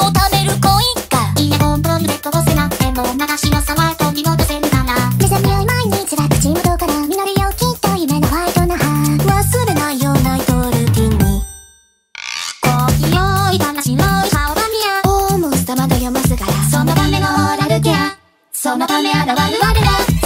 を食べる恋か。いや本当にベッドをせなくても流しの沢と見戻せるかな。 じゃじゃ匂い毎日は口元から実りよきっと夢のホワイトな歯。 忘れないよナイトルーティンにコーヒーをいたな白い顔が見合う。 オーモス玉と読ますからそのためのオーラルケア、そのため現る我ら。